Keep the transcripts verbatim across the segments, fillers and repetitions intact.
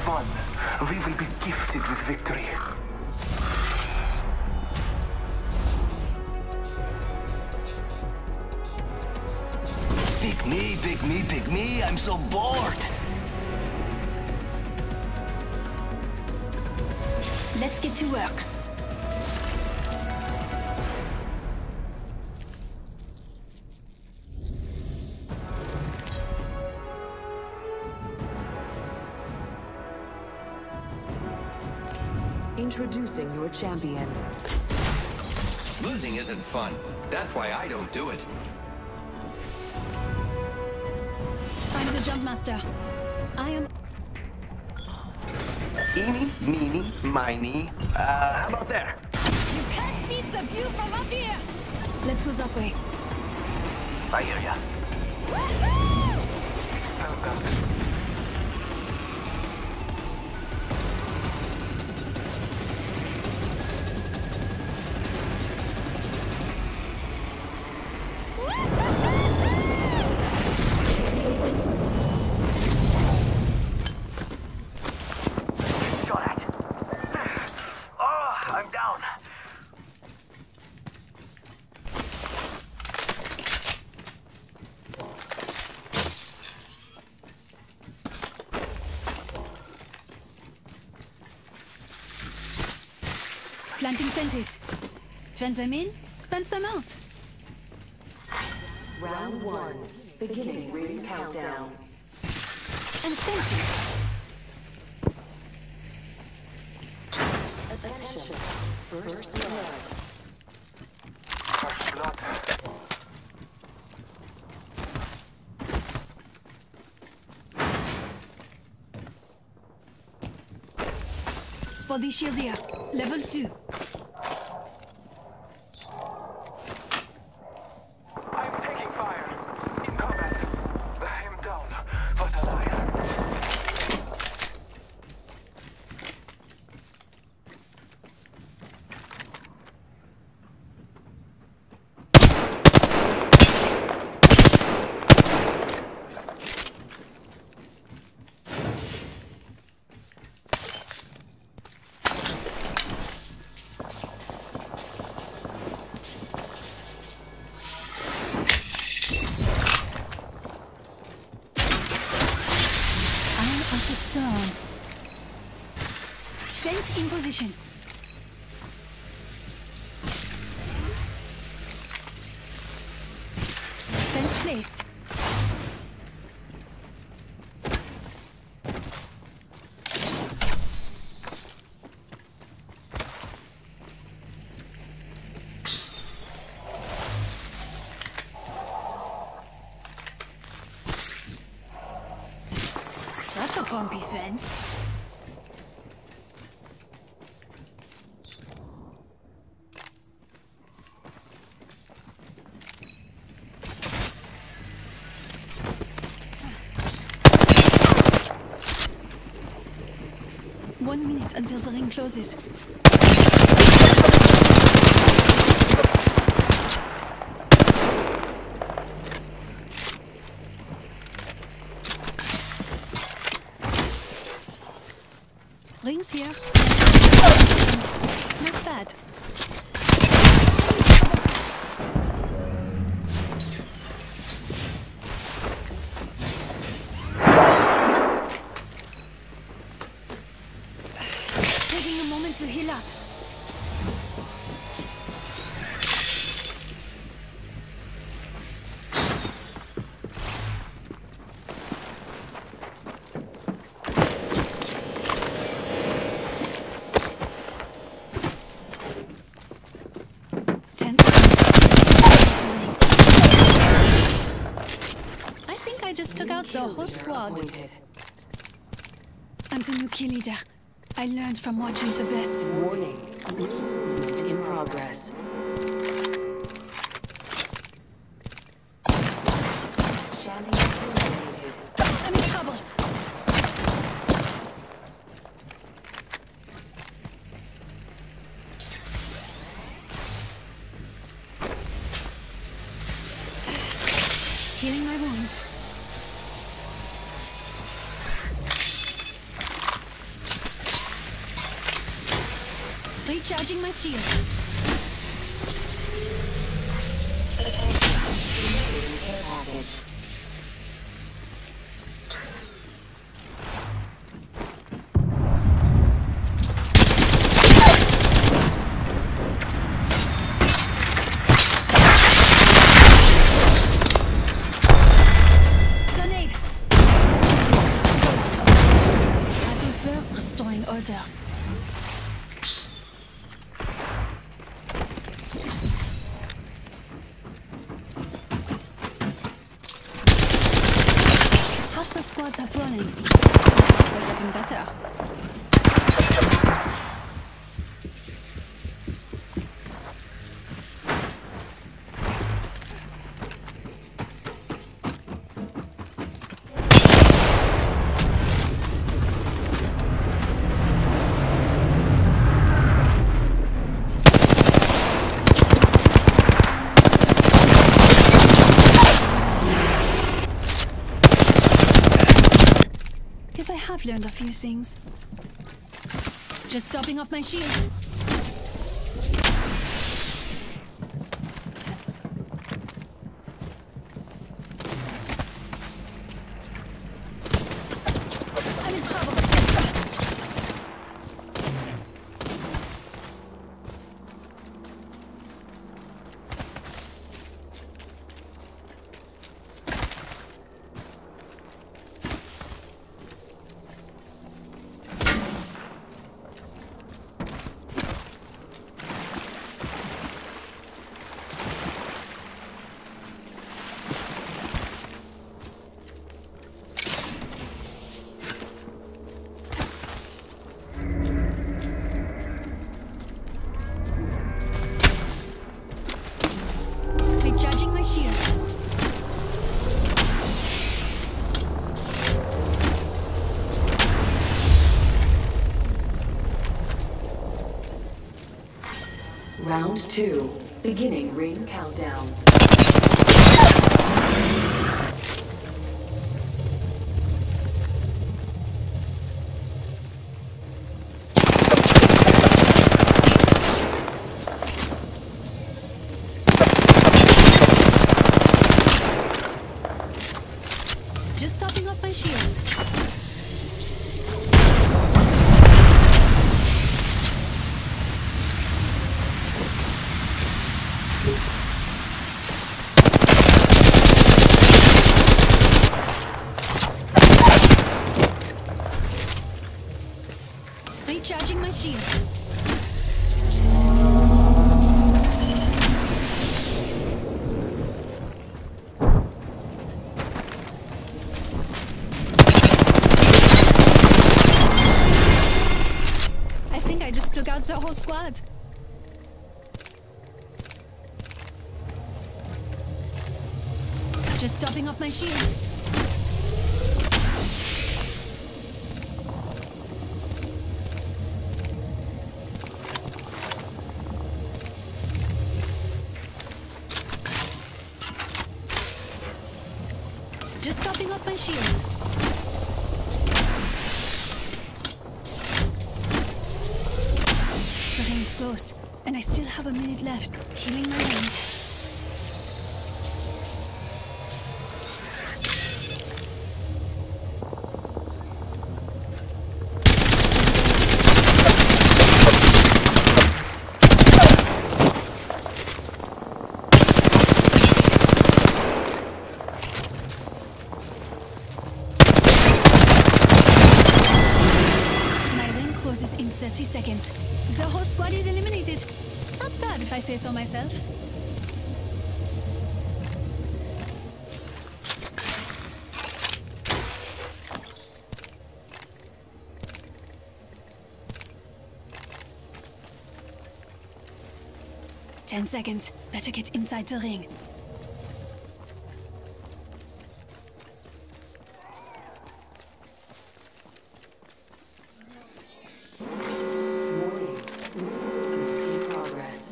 won, we will be gifted with victory. Pick me, pick me, pick me. I'm so bored. Let's get to work. Introducing your champion. Losing isn't fun. That's why I don't do it. I'm the jump master. I am... Eeny, meeny, miny. Uh, how about there? You can't beat the view from up here! Let's go that way. I hear ya. Woohoo! How's that? Planting fences. Fence them in, fence them out. Round one. Beginning ring countdown. And fencing. Attention. First blood. First blood. Body shield here. Level two. I'm taking fire. In combat. I am down, but alive. Stone. Fence in position. Fence placed. That's a bumpy fence. One minute until the ring closes. Rings here. Not bad. Taking a moment to heal up. I just took out the whole squad. I'm the new kill leader. I learned from watching the best. Warning. Movement in progress. I'm in trouble. Healing my wounds. Recharging my shield. Care package. Grenade! I prefer restoring order. Hostile squads are falling. They're getting better. Guess I have learned a few things. Just topping up my shields. I'm in trouble. Recharging my shield. Round two. Beginning ring countdown. Just topping up my shields. Recharging my shield. I think I just took out the whole squad. Just topping up my shields. Just topping up my shields. The ring is close, and I still have a minute left. Healing my wounds. In thirty seconds. The whole squad is eliminated. Not bad if I say so myself. Ten seconds. Better get inside the ring. Warning. Movement in progress.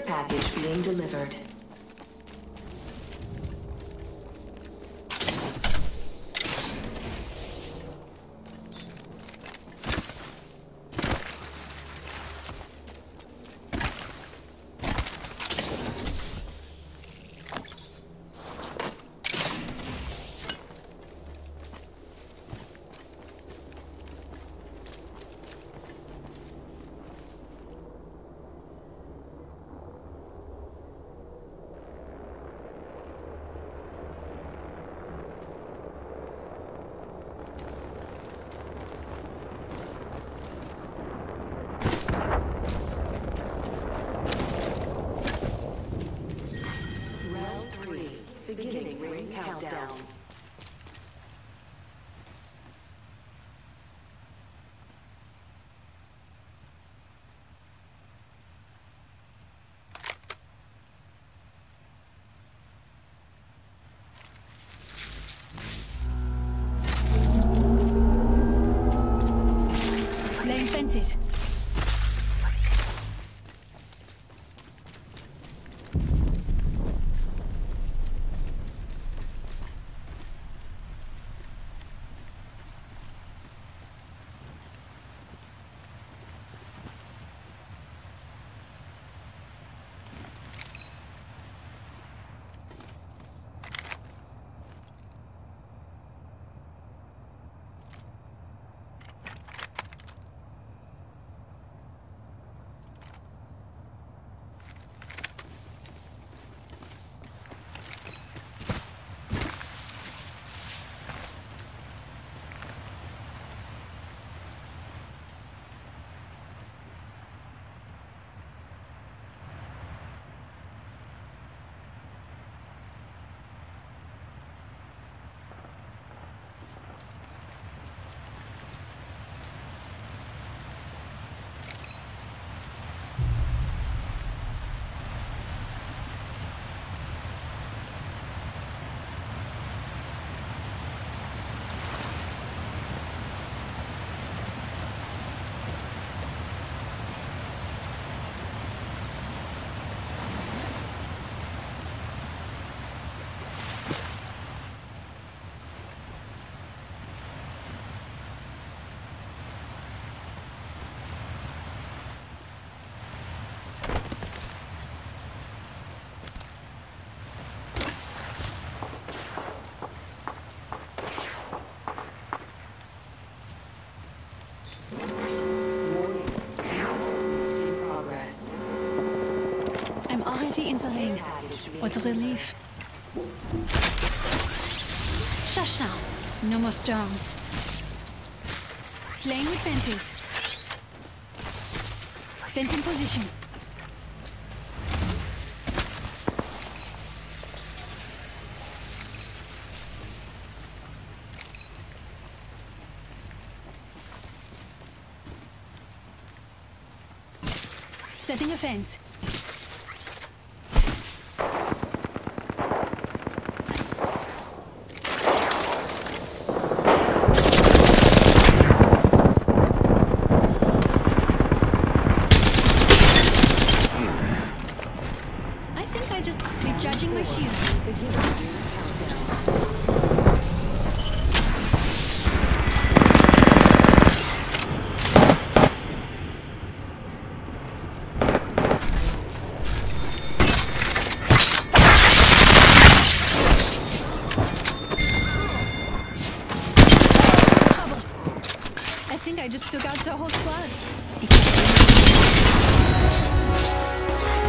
package being delivered. Beginning ring countdown. Laying fences. Already in the ring. What a relief. Shush now. No more stones. Playing with fences. Fence in position. Setting a fence. Recharging my shield. Trouble. I think I just took out the whole squad.